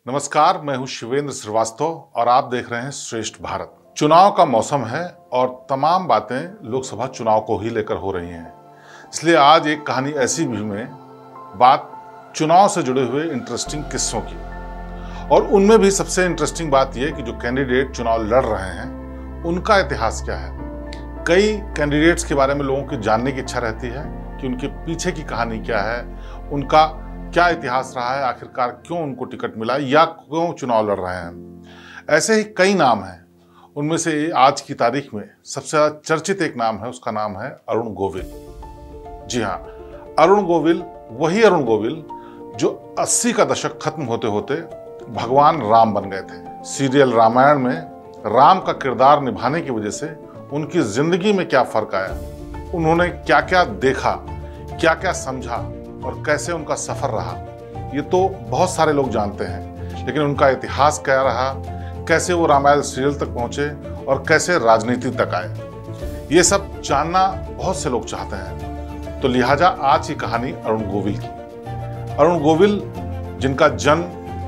नमस्कार, मैं हूं शिवेंद्र श्रीवास्तव और आप देख रहे हैं श्रेष्ठ भारत। चुनाव का मौसम है और तमाम बातें लोकसभा चुनाव को ही लेकर हो रही हैं। इसलिए आज एक कहानी ऐसी भी में बात चुनाव से जुड़े हुए इंटरेस्टिंग किस्सों की, और उनमें भी सबसे इंटरेस्टिंग बात यह कि जो कैंडिडेट चुनाव लड़ रहे हैं उनका इतिहास क्या है। कई कैंडिडेट्स के बारे में लोगों की जानने की इच्छा रहती है कि उनके पीछे की कहानी क्या है, उनका क्या इतिहास रहा है, आखिरकार क्यों उनको टिकट मिला या क्यों चुनाव लड़ रहे हैं। ऐसे ही कई नाम हैं। उनमें से आज की तारीख में सबसे ज्यादा चर्चित एक नाम है, उसका नाम है अरुण गोविल। जी हाँ, अरुण गोविल वही अरुण गोविल जो 80 का दशक खत्म होते होते भगवान राम बन गए थे। सीरियल रामायण में राम का किरदार निभाने की वजह से उनकी जिंदगी में क्या फर्क आया, उन्होंने क्या क्या देखा, क्या क्या समझा और कैसे उनका सफर रहा, ये तो बहुत सारे लोग जानते हैं। लेकिन उनका इतिहास क्या रहा, कैसे वो रामायण सीरियल तक पहुंचे और कैसे राजनीति तक आए, ये सब जानना बहुत से लोग चाहते हैं। तो लिहाजा आज की कहानी अरुण गोविल की। अरुण गोविल जिनका जन्म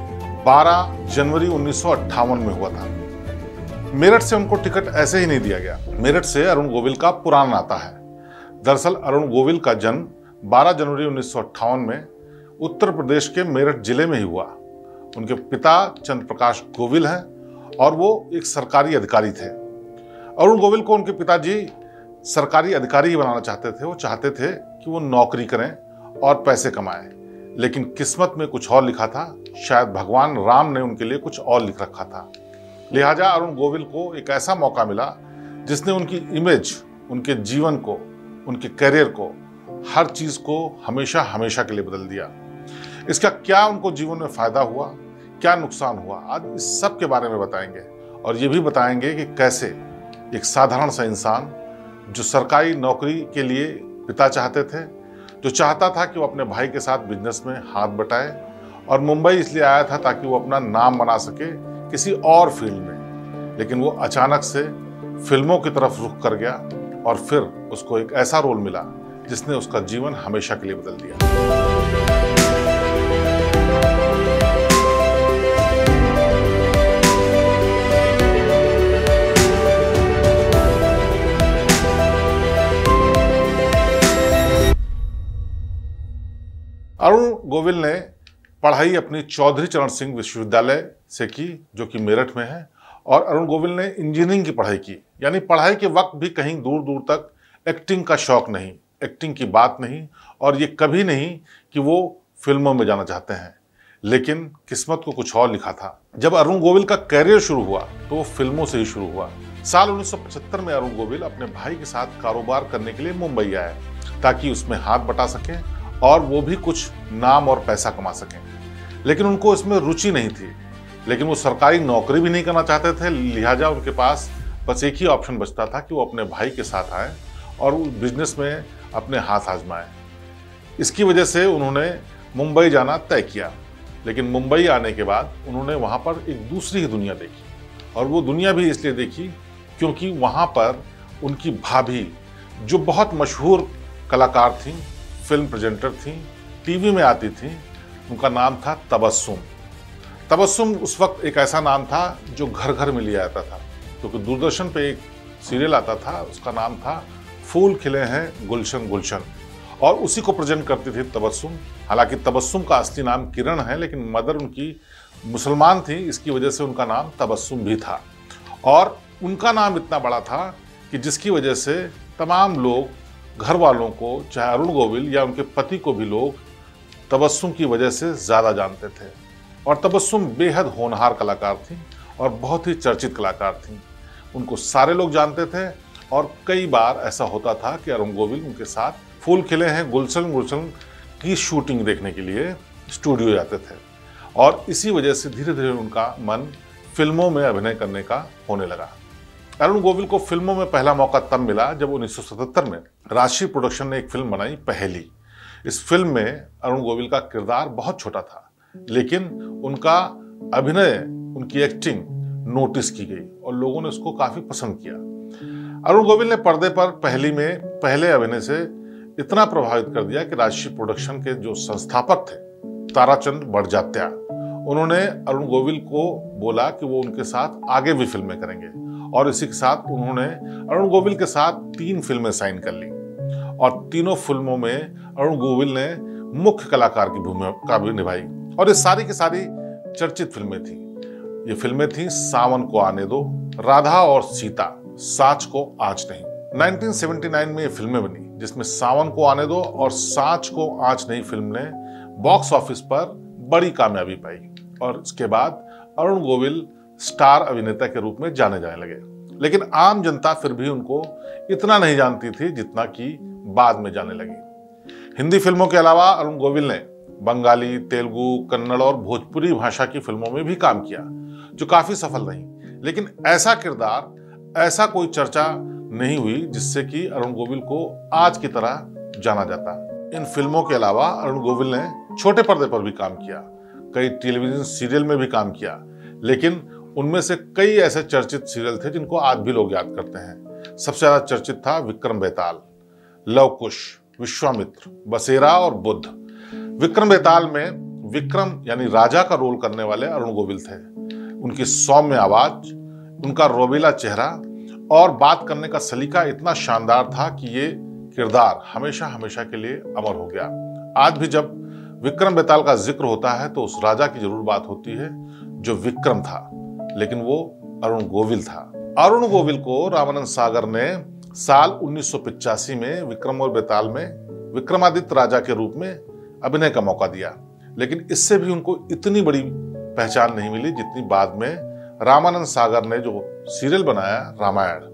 12 जनवरी 1958 में हुआ था। मेरठ से उनको टिकट ऐसे ही नहीं दिया गया। मेरठ से अरुण गोविल का पुराना नाता है। दरअसल अरुण गोविल का जन्म 12 जनवरी 1958 में उत्तर प्रदेश के मेरठ जिले में ही हुआ। उनके पिता चंद्र प्रकाश गोविल हैं और वो एक सरकारी अधिकारी थे। अरुण गोविल को उनके पिताजी सरकारी अधिकारी ही बनाना चाहते थे। वो चाहते थे कि वो नौकरी करें और पैसे कमाएं, लेकिन किस्मत में कुछ और लिखा था। शायद भगवान राम ने उनके लिए कुछ और लिख रखा था। लिहाजा अरुण गोविल को एक ऐसा मौका मिला जिसने उनकी इमेज, उनके जीवन को, उनके करियर को, हर चीज को हमेशा हमेशा के लिए बदल दिया। इसका क्या उनको जीवन में फायदा हुआ, क्या नुकसान हुआ, आज इस सब के बारे में बताएंगे। और ये भी बताएंगे कि कैसे एक साधारण सा इंसान जो सरकारी नौकरी के लिए पिता चाहते थे, जो चाहता था कि वो अपने भाई के साथ बिजनेस में हाथ बटाए, और मुंबई इसलिए आया था ताकि वो अपना नाम बना सके किसी और फील्ड में, लेकिन वो अचानक से फिल्मों की तरफ रुख कर गया और फिर उसको एक ऐसा रोल मिला जिसने उसका जीवन हमेशा के लिए बदल दिया। अरुण गोविल ने पढ़ाई अपनी चौधरी चरण सिंह विश्वविद्यालय से की, जो कि मेरठ में है। और अरुण गोविल ने इंजीनियरिंग की पढ़ाई की, यानी पढ़ाई के वक्त भी कहीं दूर दूर तक एक्टिंग का शौक नहीं, एक्टिंग की बात नहीं, और ये कभी नहीं कि वो फिल्मों में जाना चाहते हैं। लेकिन किस्मत को कुछ और लिखा था। जब अरुण गोविल का करियर शुरू हुआ तो वो फिल्मों से ही शुरू हुआ। साल 1975 में अरुण गोविल अपने भाई के साथ कारोबार करने के लिए मुंबई आए ताकि उसमें हाथ बटा सकें और वो भी कुछ नाम और पैसा कमा सकें। लेकिन उनको इसमें रुचि नहीं थी, लेकिन वो सरकारी नौकरी भी नहीं करना चाहते थे। लिहाजा उनके पास बस एक ही ऑप्शन बचता था कि वो अपने भाई के साथ आए और बिजनेस में अपने हाथ आजमाएं। इसकी वजह से उन्होंने मुंबई जाना तय किया। लेकिन मुंबई आने के बाद उन्होंने वहाँ पर एक दूसरी ही दुनिया देखी, और वो दुनिया भी इसलिए देखी क्योंकि वहाँ पर उनकी भाभी, जो बहुत मशहूर कलाकार थी, फिल्म प्रेजेंटर थी, टीवी में आती थी, उनका नाम था तबस्सुम। तबस्सुम उस वक्त एक ऐसा नाम था जो घर घर में लिया जाता था, क्योंकि दूरदर्शन पे एक सीरियल आता था, उसका नाम था फूल खिले हैं गुलशन गुलशन, और उसी को प्रेजेंट करती थी तबस्सुम। हालांकि तबस्सुम का असली नाम किरण है, लेकिन मदर उनकी मुसलमान थी, इसकी वजह से उनका नाम तबस्सुम भी था। और उनका नाम इतना बड़ा था कि जिसकी वजह से तमाम लोग, घर वालों को, चाहे अरुण गोविल या उनके पति को भी, लोग तबस्सुम की वजह से ज़्यादा जानते थे। और तबस्सुम बेहद होनहार कलाकार थी और बहुत ही चर्चित कलाकार थी। उनको सारे लोग जानते थे, और कई बार ऐसा होता था कि अरुण गोविल उनके साथ फूल खिले हैं गुलशन गुलशन की शूटिंग देखने के लिए स्टूडियो जाते थे। और इसी वजह से धीरे धीरे उनका मन फिल्मों में अभिनय करने का होने लगा। अरुण गोविल को फिल्मों में पहला मौका तब मिला जब 1977 में राजश्री प्रोडक्शन ने एक फिल्म बनाई, पहेली। इस फिल्म में अरुण गोविल का किरदार बहुत छोटा था, लेकिन उनका अभिनय, उनकी एक्टिंग नोटिस की गई और लोगों ने उसको काफी पसंद किया। अरुण गोविल ने पर्दे पर पहेली में पहले अभिनय से इतना प्रभावित कर दिया कि राजश्री प्रोडक्शन के जो संस्थापक थे ताराचंद बड़जात्या, उन्होंने अरुण गोविल को बोला कि वो उनके साथ आगे भी फिल्में करेंगे और इसी के साथ उन्होंने अरुण गोविल के साथ 3 फिल्में साइन कर ली और तीनों फिल्मों में अरुण गोविल ने मुख्य कलाकार की भूमिका भी निभाई और ये सारी की सारी चर्चित फिल्में थी। ये फिल्में थी सावन को आने दो, राधा और सीता, साच को आँच नहीं। 1979 में ये फिल्में बनी जिसमें सावन को आने दो और साच को आँच नहीं फिल्म ने बॉक्स ऑफिस पर बड़ी कामयाबी पाई और इसके बाद अरुण गोविल स्टार अभिनेता के रूप में जाने जाने लगे। लेकिन आम जनता फिर भी उनको इतना नहीं जानती थी जितना कि बाद में जाने लगी। हिंदी फिल्मों के अलावा अरुण गोविल ने बंगाली, तेलुगु, कन्नड़ और भोजपुरी भाषा की फिल्मों में भी काम किया जो काफी सफल रही। लेकिन ऐसा किरदार, ऐसा कोई चर्चा नहीं हुई जिससे कि अरुण गोविल को आज की तरह जाना जाता। इन फिल्मों के अलावा अरुण गोविल ने छोटे पर्दे पर भी काम किया, कई टेलीविजन सीरियल में भी काम किया, लेकिन उनमें से कई ऐसे चर्चित सीरियल थे जिनको आज भी लोग याद करते हैं। सबसे ज्यादा चर्चित था विक्रम बेताल, लव कुश, विश्वामित्र, बसेरा और बुद्ध। विक्रम बेताल में विक्रम यानी राजा का रोल करने वाले अरुण गोविल थे। उनकी सौम्य आवाज, उनका रोबीला चेहरा और बात करने का सलीका इतना शानदार था कि ये किरदार हमेशा हमेशा के लिए अमर हो गया। आज भी जब विक्रम बेताल का जिक्र होता है तो उस राजा की जरूर बात होती है जो विक्रम था, लेकिन वो अरुण गोविल था। अरुण गोविल को रामानंद सागर ने साल 1985 में विक्रम और बेताल में विक्रमादित्य राजा के रूप में अभिनय का मौका दिया, लेकिन इससे भी उनको इतनी बड़ी पहचान नहीं मिली जितनी बाद में रामानंद सागर ने जो सीरियल बनाया रामायण।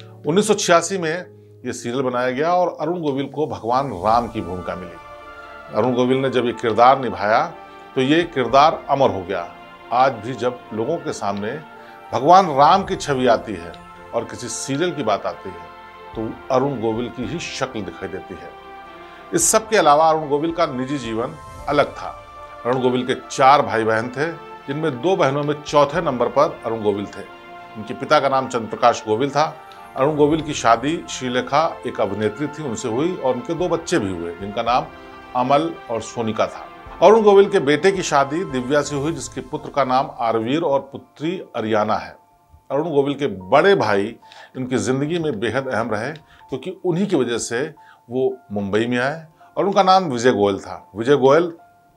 1986 में यह सीरियल बनाया गया और अरुण गोविल को भगवान राम की भूमिका मिली। अरुण गोविल ने जब ये किरदार निभाया तो ये किरदार अमर हो गया। आज भी जब लोगों के सामने भगवान राम की छवि आती है और किसी सीरियल की बात आती है तो अरुण गोविल की ही शक्ल दिखाई देती है। इस सब के अलावा अरुण गोविल का निजी जीवन अलग था। अरुण गोविल के 4 भाई बहन थे, जिनमें 2 बहनों में चौथे नंबर पर अरुण गोविल थे। उनके पिता का नाम चंद्रप्रकाश गोविल था। अरुण गोविल की शादी श्रीलेखा, एक अभिनेत्री थी, उनसे हुई और उनके 2 बच्चे भी हुए जिनका नाम अमल और सोनिका था। अरुण गोविल के बेटे की शादी दिव्या से हुई जिसके पुत्र का नाम आरवीर और पुत्री अरियाना है। अरुण गोविल के बड़े भाई उनकी जिंदगी में बेहद अहम रहे क्योंकि उन्हीं की वजह से वो मुंबई में आए और उनका नाम विजय गोयल था। विजय गोयल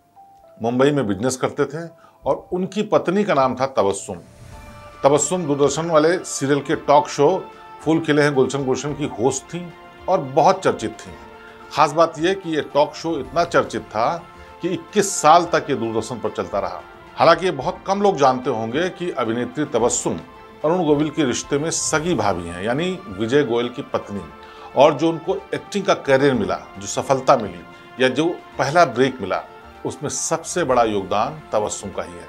मुंबई में बिजनेस करते थे और उनकी पत्नी का नाम था तबस्सुम। तबस्सुम दूरदर्शन वाले सीरियल के टॉक शो फूल खिले हैं गुलशन गुलशन की होस्ट थी और बहुत चर्चित थी। खास बात यह कि यह टॉक शो इतना चर्चित था कि 21 साल तक ये दूरदर्शन पर चलता रहा। हालांकि ये बहुत कम लोग जानते होंगे कि अभिनेत्री तबस्सुम अरुण गोविल के रिश्ते में सगी भाभी हैं, यानी विजय गोयल की पत्नी। और जो उनको एक्टिंग का करियर मिला, जो सफलता मिली या जो पहला ब्रेक मिला, उसमें सबसे बड़ा योगदान तबस्सुम का ही है।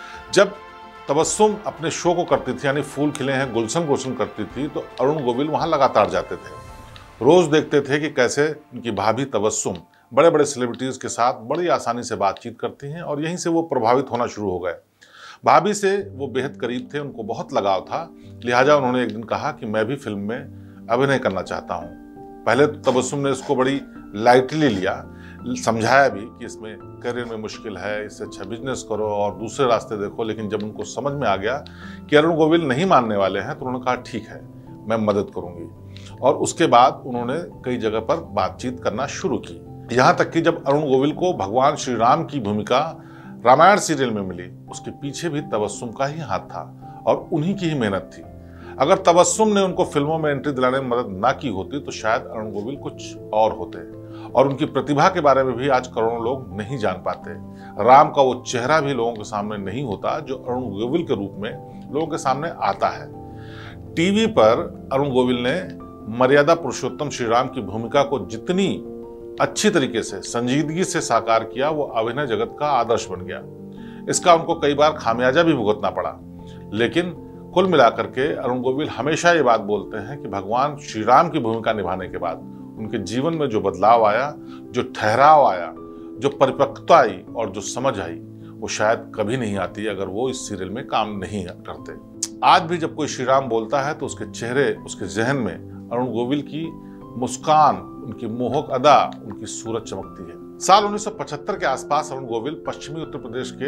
जब तबस्सुम अपने शो को करती थी, यानी फूल खिले हैं गुलशन गुलशन करती थी, तो अरुण गोविल वहां लगातार जाते थे। रोज देखते थे कि कैसे उनकी भाभी तबस्सुम बड़े बड़े सेलिब्रिटीज के साथ बड़ी आसानी से बातचीत करती हैं और यहीं से वो प्रभावित होना शुरू हो गए। भाभी से वो बेहद करीब थे, उनको बहुत लगाव था, लिहाजा उन्होंने एक दिन कहा कि मैं भी फिल्म में अभिनय करना चाहता हूँ। पहले तो तबस्सुम ने इसको बड़ी लाइटली लिया, समझाया भी कि इसमें करियर में मुश्किल है, इससे अच्छा बिजनेस करो और दूसरे रास्ते देखो। लेकिन जब उनको समझ में आ गया कि अरुण गोविल नहीं मानने वाले हैं तो उन्होंने कहा ठीक है, मैं मदद करूंगी। और उसके बाद उन्होंने कई जगह पर बातचीत करना शुरू की। यहाँ तक कि जब अरुण गोविल को भगवान श्री राम की भूमिका रामायण सीरियल में मिली, उसके पीछे भी तबस्सुम का ही हाथ था और उन्हीं की ही मेहनत थी। अगर तबस्सुम ने उनको फिल्मों में एंट्री दिलाने में मदद ना की होती तो शायद अरुण गोविल कुछ और होते और उनकी प्रतिभा के बारे में भी आज करोड़ों लोग नहीं जान पाते। राम का वो चेहरा भी लोगों के सामने नहीं होता जो अरुण गोविल के रूप में लोगों के सामने आता है। टीवी पर अरुण गोविल ने मर्यादा पुरुषोत्तम श्री राम की भूमिका को जितनी अच्छी तरीके से संजीदगी से साकार किया, वो अभिनय जगत का आदर्श बन गया। इसका उनको कई बार खामियाजा भी भुगतना पड़ा, लेकिन कुल मिलाकर के अरुण गोविल हमेशा ये बात बोलते हैं कि भगवान श्री राम की भूमिका निभाने के बाद उनके जीवन में जो बदलाव आया, जो ठहराव आया, जो परिपक्वता आई और जो समझ आई, वो शायद कभी नहीं आती अगर वो इस सीरियल में काम नहीं करते। आज भी जब कोई श्री राम बोलता है तो उसके चेहरे, उसके जहन में अरुण गोविल की मुस्कान, उनकी मोहक अदा, उनकी सूरत चमकती है। साल 1975 के आसपास अरुण गोविल पश्चिमी उत्तर प्रदेश के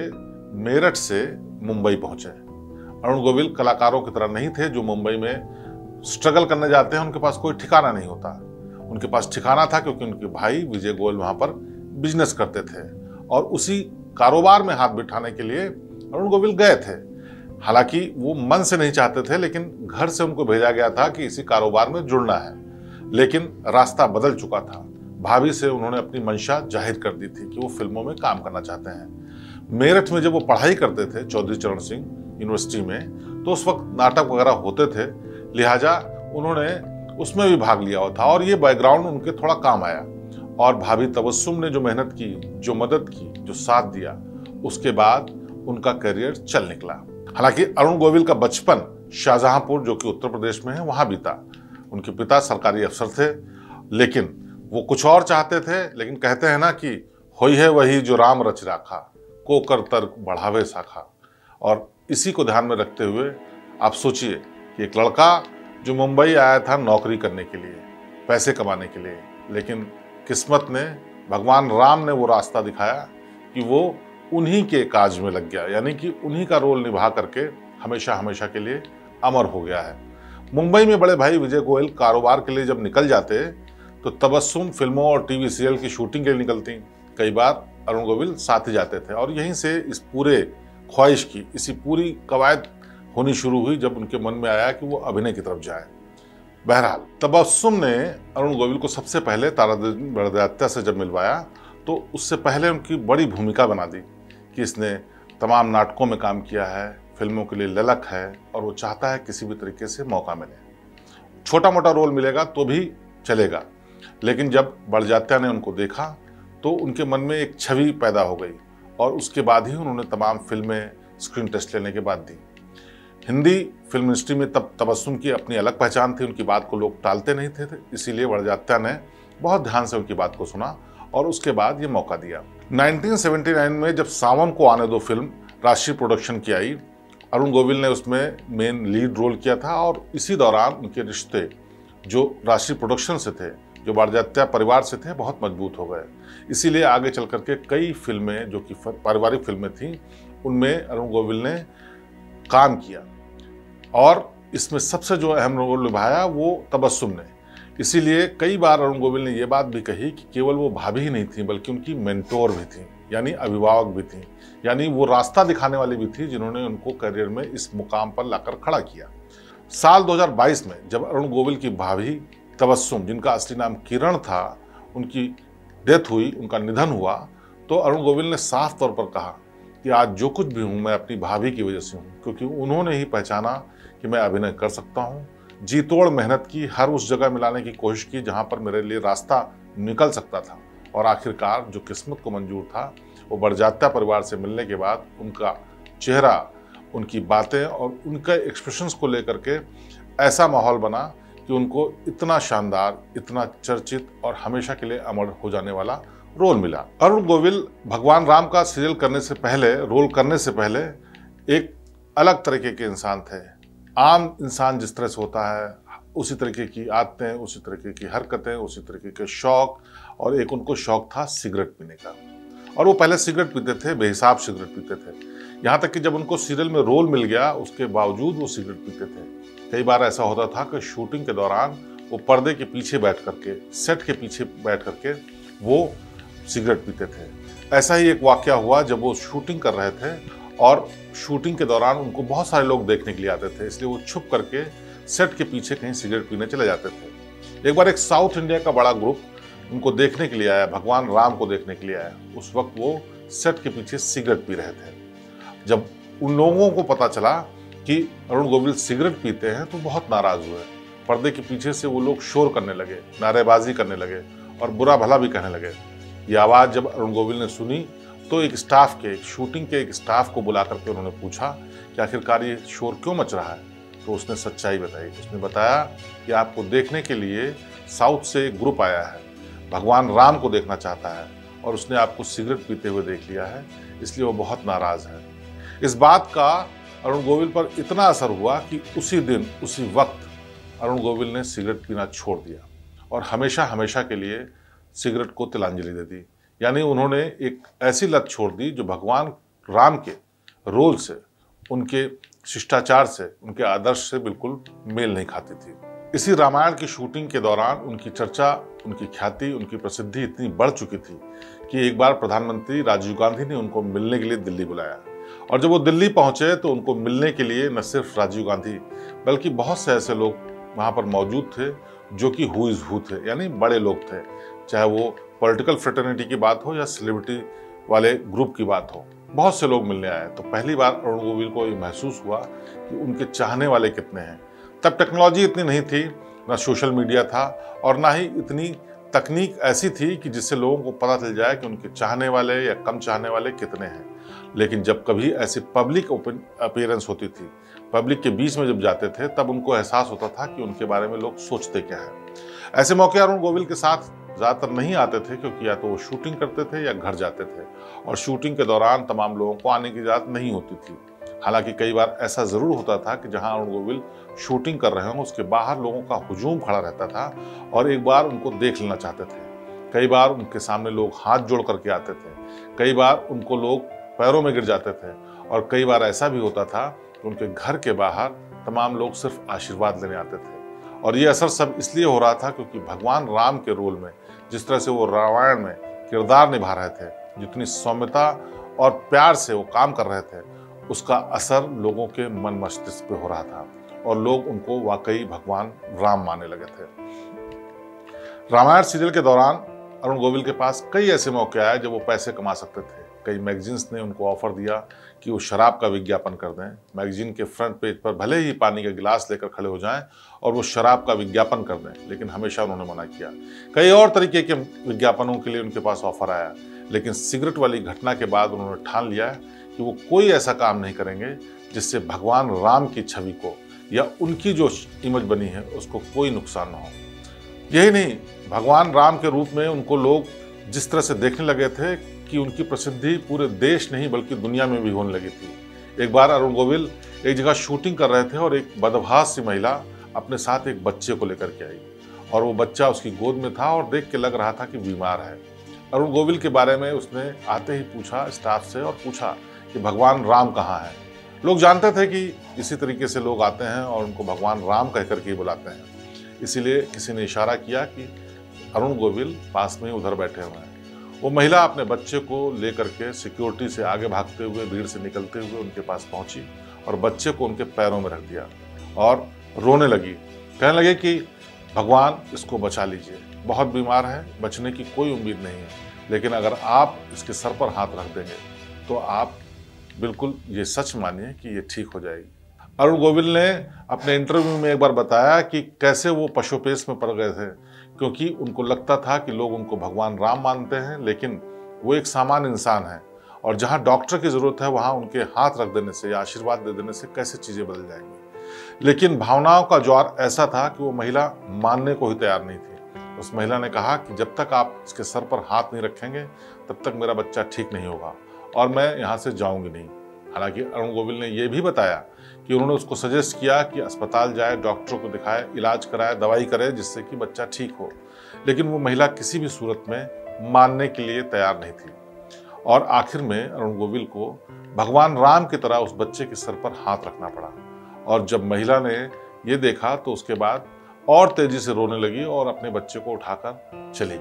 मेरठ से मुंबई पहुंचे। अरुण गोविल कलाकारों की तरह नहीं थे जो मुंबई में स्ट्रगल करने जाते हैं, उनके पास कोई ठिकाना नहीं होता। उनके पास ठिकाना था क्योंकि उनके भाई विजय गोयल वहां पर बिजनेस करते थे और उसी कारोबार में हाथ बिठाने के लिए अरुण गोविल गए थे। हालांकि वो मन से नहीं चाहते थे, लेकिन घर से उनको भेजा गया था कि इसी कारोबार में जुड़ना है। लेकिन रास्ता बदल चुका था। भाभी से उन्होंने अपनी मंशा जाहिर कर दी थी कि वो फिल्मों में काम करना चाहते हैं। मेरठ में जब वो पढ़ाई करते थे चौधरी चरण सिंह यूनिवर्सिटी में, तो उस वक्त नाटक वगैरह होते थे, लिहाजा उन्होंने उसमें भी भाग लिया हुआ था और ये बैकग्राउंड उनके थोड़ा काम आया। और भाभी तबस्सुम ने जो मेहनत की, जो मदद की, जो साथ दिया, उसके बाद उनका करियर चल निकला। हालांकि अरुण गोविल का बचपन शाहजहांपुर, जो कि उत्तर प्रदेश में है, वहां बीता। उनके पिता सरकारी अफसर थे, लेकिन वो कुछ और चाहते थे। लेकिन कहते हैं ना कि होई है वही जो राम रच राखा, को कर तर्क बढ़ावे शाखा। और इसी को ध्यान में रखते हुए आप सोचिए कि एक लड़का जो मुंबई आया था नौकरी करने के लिए, पैसे कमाने के लिए, लेकिन किस्मत ने, भगवान राम ने वो रास्ता दिखाया कि वो उन्हीं के काज में लग गया, यानी कि उन्हीं का रोल निभा करके हमेशा हमेशा के लिए अमर हो गया है। मुंबई में बड़े भाई विजय गोयल कारोबार के लिए जब निकल जाते तो तबस्सुम फिल्मों और टीवी सीरियल की शूटिंग के लिए निकलती। कई बार अरुण गोविल साथ ही जाते थे और यहीं से इस पूरे ख्वाहिश की, इसी पूरी कवायद होनी शुरू हुई जब उनके मन में आया कि वो अभिनय की तरफ जाए। बहरहाल तबस्सुम ने अरुण गोविल को सबसे पहले तारादेवी बड़जात्या से जब मिलवाया तो उससे पहले उनकी बड़ी भूमिका बना दी कि इसने तमाम नाटकों में काम किया है, फिल्मों के लिए ललक है और वो चाहता है किसी भी तरीके से मौका मिले। छोटा मोटा रोल मिलेगा तो भी चलेगा। लेकिन जब बड़जात्या ने उनको देखा तो उनके मन में एक छवि पैदा हो गई और उसके बाद ही उन्होंने तमाम फिल्में स्क्रीन टेस्ट लेने के बाद दी। हिंदी फिल्म इंडस्ट्री में तब तबस्सुम की अपनी अलग पहचान थी, उनकी बात को लोग टालते नहीं थे, इसीलिए बड़जात्या ने बहुत ध्यान से उनकी बात को सुना और उसके बाद ये मौका दिया। 1979 में जब सावन को आने दो फिल्म राष्ट्रीय प्रोडक्शन की आई, अरुण गोविल ने उसमें मेन लीड रोल किया था और इसी दौरान उनके रिश्ते जो राष्ट्रीय प्रोडक्शन से थे, जो बड़जात्या परिवार से थे, बहुत मजबूत हो गए। इसीलिए आगे चल करके कई फिल्में जो कि पारिवारिक फिल्में थीं, उनमें अरुण गोविल ने काम किया और इसमें सबसे जो अहम रोल निभाया वो तबस्सुम ने। इसीलिए कई बार अरुण गोविल ने ये बात भी कही कि केवल वो भाभी ही नहीं थी बल्कि उनकी मेंटोर भी थी, यानी अभिभावक भी थी, यानी वो रास्ता दिखाने वाली भी थी जिन्होंने उनको करियर में इस मुकाम पर लाकर खड़ा किया। साल 2022 में जब अरुण गोविल की भाभी तबस्सुम, जिनका असली नाम किरण था, उनकी डेथ हुई, उनका निधन हुआ, तो अरुण गोविल ने साफ तौर पर कहा कि आज जो कुछ भी हूँ मैं अपनी भाभी की वजह से हूँ, क्योंकि उन्होंने ही पहचाना कि मैं अभिनय कर सकता हूँ। जी तोड़ मेहनत की, हर उस जगह मिलाने की कोशिश की जहाँ पर मेरे लिए रास्ता निकल सकता था और आखिरकार जो किस्मत को मंजूर था वो बड़जात्या परिवार से मिलने के बाद उनका चेहरा, उनकी बातें और उनके एक्सप्रेशंस को लेकर के ऐसा माहौल बना कि उनको इतना शानदार, इतना चर्चित और हमेशा के लिए अमर हो जाने वाला रोल मिला। अरुण गोविल भगवान राम का सीरियल करने से पहले, रोल करने से पहले एक अलग तरीके के इंसान थे। आम इंसान जिस तरह से होता है उसी तरीके की आदतें, उसी तरीके की हरकतें, उसी तरीके के शौक, और एक उनको शौक था सिगरेट पीने का। और वो पहले सिगरेट पीते थे, बेहिसाब सिगरेट पीते थे, यहाँ तक कि जब उनको सीरियल में रोल मिल गया उसके बावजूद वो सिगरेट पीते थे। कई बार ऐसा होता था कि शूटिंग के दौरान वो पर्दे के पीछे बैठ करके, सेट के पीछे बैठ करके वो सिगरेट पीते थे। ऐसा ही एक वाकया हुआ जब वो शूटिंग कर रहे थे और शूटिंग के दौरान उनको बहुत सारे लोग देखने के लिए आते थे, इसलिए वो छुप करके सेट के पीछे कहीं सिगरेट पीने चले जाते थे। एक बार एक साउथ इंडिया का बड़ा ग्रुप उनको देखने के लिए आया, भगवान राम को देखने के लिए आया। उस वक्त वो सेट के पीछे सिगरेट पी रहे थे। जब उन लोगों को पता चला कि अरुण गोविल सिगरेट पीते हैं तो बहुत नाराज हुए। पर्दे के पीछे से वो लोग शोर करने लगे, नारेबाजी करने लगे और बुरा भला भी कहने लगे। ये आवाज़ जब अरुण गोविल ने सुनी तो एक स्टाफ के, शूटिंग के एक स्टाफ को बुला करके उन्होंने पूछा कि आखिरकार ये शोर क्यों मच रहा है। तो उसने सच्चाई बताई। उसने बताया कि आपको देखने के लिए साउथ से एक ग्रुप आया है, भगवान राम को देखना चाहता है और उसने आपको सिगरेट पीते हुए देख लिया है, इसलिए वो बहुत नाराज है। इस बात का अरुण गोविल पर इतना असर हुआ कि उसी दिन, उसी वक्त अरुण गोविल ने सिगरेट पीना छोड़ दिया और हमेशा हमेशा के लिए सिगरेट को तिलांजलि दे दी। यानी उन्होंने एक ऐसी लत छोड़ दी जो भगवान राम के रोल से, उनके शिष्टाचार से, उनके आदर्श से बिल्कुल मेल नहीं खाती थी। इसी रामायण की शूटिंग के दौरान उनकी चर्चा, उनकी ख्याति, उनकी प्रसिद्धि इतनी बढ़ चुकी थी कि एक बार प्रधानमंत्री राजीव गांधी ने उनको मिलने के लिए दिल्ली बुलाया। और जब वो दिल्ली पहुंचे तो उनको मिलने के लिए न सिर्फ राजीव गांधी बल्कि बहुत से ऐसे लोग वहां पर मौजूद थे जो कि हु इज हु थे, यानी बड़े लोग थे। चाहे वो पॉलिटिकल फ्रेटर्निटी की बात हो या सेलिब्रिटी वाले ग्रुप की बात हो, बहुत से लोग मिलने आए। तो पहली बार अरुण गोविल को ये महसूस हुआ कि उनके चाहने वाले कितने हैं। तब टेक्नोलॉजी इतनी नहीं थी, ना सोशल मीडिया था और ना ही इतनी तकनीक ऐसी थी कि जिससे लोगों को पता चल जाए कि उनके चाहने वाले या कम चाहने वाले कितने हैं। लेकिन जब कभी ऐसी पब्लिक अपीयरेंस होती थी, पब्लिक के बीच में जब जाते थे, तब उनको एहसास होता था कि उनके बारे में लोग सोचते क्या है। ऐसे मौके अरुण गोविल के साथ ज़्यादातर नहीं आते थे, क्योंकि या तो वो शूटिंग करते थे या घर जाते थे, और शूटिंग के दौरान तमाम लोगों को आने की इजाज़त नहीं होती थी। हालांकि कई बार ऐसा ज़रूर होता था कि जहां अरुण गोविल शूटिंग कर रहे हों, उसके बाहर लोगों का हुजूम खड़ा रहता था और एक बार उनको देख लेना चाहते थे। कई बार उनके सामने लोग हाथ जोड़ करके आते थे, कई बार उनको लोग पैरों में गिर जाते थे, और कई बार ऐसा भी होता था कि उनके घर के बाहर तमाम लोग सिर्फ आशीर्वाद लेने आते थे। और ये असर सब इसलिए हो रहा था क्योंकि भगवान राम के रोल में जिस तरह से वो रामायण में किरदार निभा रहे थे, जितनी सौम्यता और प्यार से वो काम कर रहे थे, उसका असर लोगों के मन मस्तिष्क पे हो रहा था और लोग उनको वाकई भगवान राम मानने लगे थे। रामायण सीरियल के दौरान अरुण गोविल के पास कई ऐसे मौके आए जब वो पैसे कमा सकते थे। कई मैगजीन्स ने उनको ऑफर दिया कि वो शराब का विज्ञापन कर दें, मैगजीन के फ्रंट पेज पर भले ही पानी का गिलास लेकर खड़े हो जाएं और वो शराब का विज्ञापन कर दें, लेकिन हमेशा उन्होंने मना किया। कई और तरीके के विज्ञापनों के लिए उनके पास ऑफर आया, लेकिन सिगरेट वाली घटना के बाद उन्होंने ठान लिया कि वो कोई ऐसा काम नहीं करेंगे जिससे भगवान राम की छवि को या उनकी जो इमेज बनी है उसको कोई नुकसान ना हो। यही नहीं, भगवान राम के रूप में उनको लोग जिस तरह से देखने लगे थे कि उनकी प्रसिद्धि पूरे देश नहीं बल्कि दुनिया में भी होने लगी थी। एक बार अरुण गोविल एक जगह शूटिंग कर रहे थे और एक बदभास सी महिला अपने साथ एक बच्चे को लेकर के आई और वो बच्चा उसकी गोद में था और देख के लग रहा था कि बीमार है। अरुण गोविल के बारे में उसने आते ही पूछा स्टाफ से और पूछा कि भगवान राम कहाँ है। लोग जानते थे कि इसी तरीके से लोग आते हैं और उनको भगवान राम कह करके बुलाते हैं, इसीलिए किसी ने इशारा किया कि अरुण गोविल पास में उधर बैठे हुए हैं। वो महिला अपने बच्चे को लेकर के सिक्योरिटी से आगे भागते हुए, भीड़ से निकलते हुए उनके पास पहुंची और बच्चे को उनके पैरों में रख दिया और रोने लगी। कहने लगे कि भगवान इसको बचा लीजिए, बहुत बीमार है, बचने की कोई उम्मीद नहीं है, लेकिन अगर आप इसके सर पर हाथ रख देंगे तो आप बिल्कुल ये सच मानिए कि ये ठीक हो जाएगी। अरुण गोविल ने अपने इंटरव्यू में एक बार बताया कि कैसे वो पशुपेश में पड़ गए थे, क्योंकि उनको लगता था कि लोग उनको भगवान राम मानते हैं, लेकिन वो एक सामान्य इंसान है और जहाँ डॉक्टर की ज़रूरत है वहाँ उनके हाथ रख देने से या आशीर्वाद दे देने से कैसे चीज़ें बदल जाएंगी। लेकिन भावनाओं का ज्वार ऐसा था कि वो महिला मानने को ही तैयार नहीं थी। उस महिला ने कहा कि जब तक आप इसके सर पर हाथ नहीं रखेंगे तब तक मेरा बच्चा ठीक नहीं होगा और मैं यहाँ से जाऊँगी नहीं। हालांकि अरुण गोविल ने यह भी बताया कि उन्होंने उसको सजेस्ट किया कि अस्पताल जाए, डॉक्टरों को दिखाए, इलाज कराए, दवाई करे जिससे कि बच्चा ठीक हो, लेकिन वो महिला किसी भी सूरत में मानने के लिए तैयार नहीं थी। और आखिर में अरुण गोविल को भगवान राम की तरह उस बच्चे के सर पर हाथ रखना पड़ा और जब महिला ने ये देखा तो उसके बाद और तेजी से रोने लगी और अपने बच्चे को उठाकर चली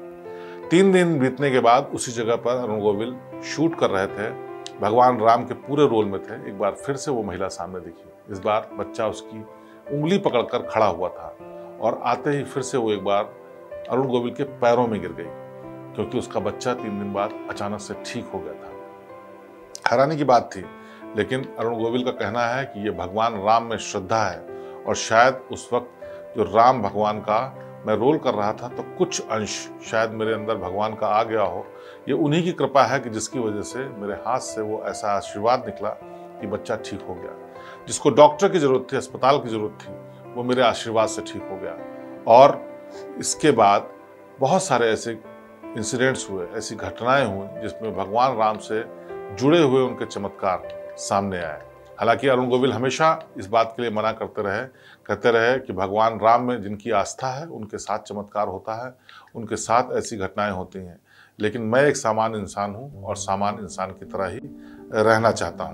गई। 3 दिन बीतने के बाद उसी जगह पर अरुण गोविल शूट कर रहे थे, भगवान राम के पूरे रोल में थे। एक बार फिर से वो महिला सामने दिखी। इस बार बच्चा उसकी उंगली पकड़कर खड़ा हुआ था और आते ही फिर से वो एक बार अरुण गोविल के पैरों में गिर गई, क्योंकि उसका बच्चा 3 दिन बाद अचानक से ठीक हो गया था। हैरानी की बात थी, लेकिन अरुण गोविल का कहना है कि ये भगवान राम में श्रद्धा है और शायद उस वक्त जो राम भगवान का मैं रोल कर रहा था तो कुछ अंश शायद मेरे अंदर भगवान का आ गया हो। ये उन्हीं की कृपा है कि जिसकी वजह से मेरे हाथ से वो ऐसा आशीर्वाद निकला कि बच्चा ठीक हो गया। जिसको डॉक्टर की ज़रूरत थी, अस्पताल की ज़रूरत थी, वो मेरे आशीर्वाद से ठीक हो गया। और इसके बाद बहुत सारे ऐसे इंसिडेंट्स हुए, ऐसी घटनाएं हुई जिसमें भगवान राम से जुड़े हुए उनके चमत्कार सामने आए। हालांकि अरुण गोविल हमेशा इस बात के लिए मना कहते रहे कि भगवान राम में जिनकी आस्था है उनके साथ चमत्कार होता है, उनके साथ ऐसी घटनाएं होती हैं, लेकिन मैं एक सामान्य इंसान हूं और सामान्य इंसान की तरह ही रहना चाहता हूं।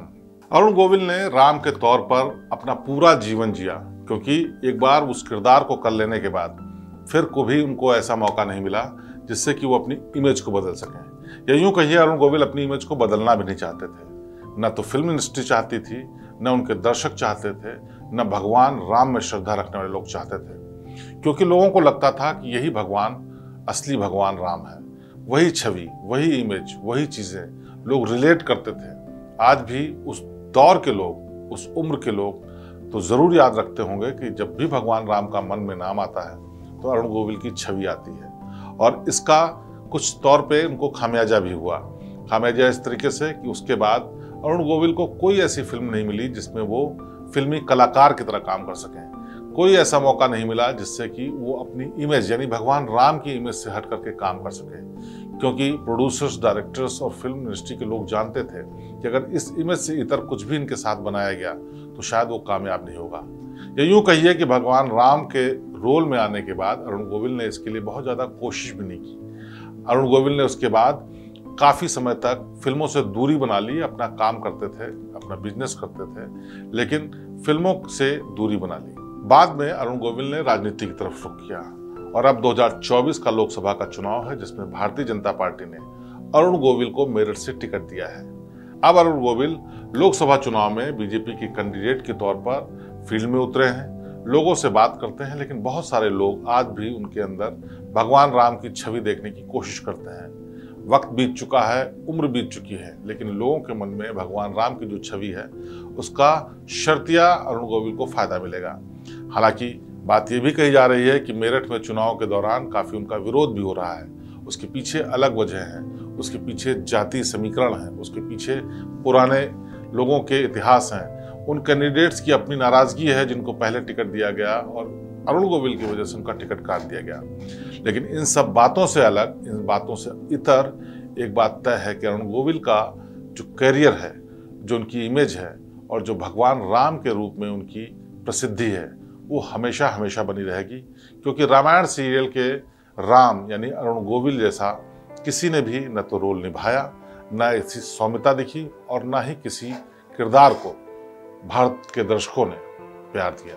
अरुण गोविल ने राम के तौर पर अपना पूरा जीवन जिया, क्योंकि एक बार उस किरदार को कर लेने के बाद फिर कभी उनको ऐसा मौका नहीं मिला जिससे कि वो अपनी इमेज को बदल सकें। या यूं कहिए, अरुण गोविल अपनी इमेज को बदलना भी नहीं चाहते थे। न तो फिल्म इंडस्ट्री चाहती थी, न उनके दर्शक चाहते थे, न भगवान राम में श्रद्धा रखने वाले लोग चाहते थे, क्योंकि लोगों को लगता था कि यही भगवान, असली भगवान राम है। वही छवि, वही इमेज, वही चीजें लोग रिलेट करते थे। आज भी उस दौर के लोग, उस उम्र के लोग तो जरूर याद रखते होंगे कि जब भी भगवान राम का मन में नाम आता है तो अरुण गोविल की छवि आती है। और इसका कुछ तौर पे उनको खामियाजा भी हुआ। खामियाजा इस तरीके से कि उसके बाद अरुण गोविल को कोई ऐसी फिल्म नहीं मिली जिसमें वो फिल्मी कलाकार की तरह काम कर सकें। कोई ऐसा मौका नहीं मिला जिससे कि वो अपनी इमेज यानी भगवान राम की इमेज से हट करके काम कर सके, क्योंकि प्रोड्यूसर्स, डायरेक्टर्स और फिल्म इंडस्ट्री के लोग जानते थे कि अगर इस इमेज से इतर कुछ भी इनके साथ बनाया गया तो शायद वो कामयाब नहीं होगा। या यूं कहिए कि भगवान राम के रोल में आने के बाद अरुण गोविल ने इसके लिए बहुत ज़्यादा कोशिश भी नहीं की। अरुण गोविल ने उसके बाद काफ़ी समय तक फिल्मों से दूरी बना ली। अपना काम करते थे, अपना बिजनेस करते थे, लेकिन फिल्मों से दूरी बना ली। बाद में अरुण गोविल ने राजनीति की तरफ रुख किया और अब 2024 का लोकसभा का चुनाव है, जिसमें भारतीय जनता पार्टी ने अरुण गोविल को मेरठ से टिकट दिया है। अब अरुण गोविल लोकसभा चुनाव में बीजेपी के कैंडिडेट के तौर पर फील्ड में उतरे हैं, लोगों से बात करते हैं, लेकिन बहुत सारे लोग आज भी उनके अंदर भगवान राम की छवि देखने की कोशिश करते हैं। वक्त बीत चुका है, उम्र बीत चुकी है, लेकिन लोगों के मन में भगवान राम की जो छवि है उसका शर्तिया अरुण गोविल को फायदा मिलेगा। हालांकि बात यह भी कही जा रही है कि मेरठ में चुनाव के दौरान काफी उनका विरोध भी हो रहा है। उसके पीछे अलग वजह है, उसके पीछे जाति समीकरण है, उसके पीछे पुराने लोगों के इतिहास हैं, उन कैंडिडेट्स की अपनी नाराजगी है जिनको पहले टिकट दिया गया और अरुण गोविल की वजह से उनका टिकट काट दिया गया। लेकिन इन सब बातों से अलग, इन बातों से इतर एक बात तय है कि अरुण गोविल का जो करियर है, जो उनकी इमेज है और जो भगवान राम के रूप में उनकी प्रसिद्धि है, वो हमेशा हमेशा बनी रहेगी, क्योंकि रामायण सीरियल के राम यानी अरुण गोविल जैसा किसी ने भी न तो रोल निभाया, न ऐसी सौम्यता दिखी और न ही किसी किरदार को भारत के दर्शकों ने प्यार दिया।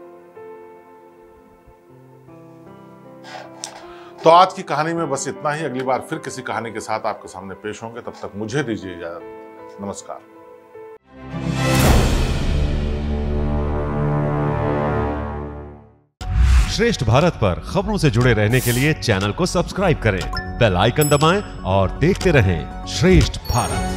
तो आज की कहानी में बस इतना ही। अगली बार फिर किसी कहानी के साथ आपके सामने पेश होंगे। तब तक मुझे दीजिए इजाजत। नमस्कार। श्रेष्ठ भारत पर खबरों से जुड़े रहने के लिए चैनल को सब्सक्राइब करें, बेल आइकन दबाएं और देखते रहें श्रेष्ठ भारत।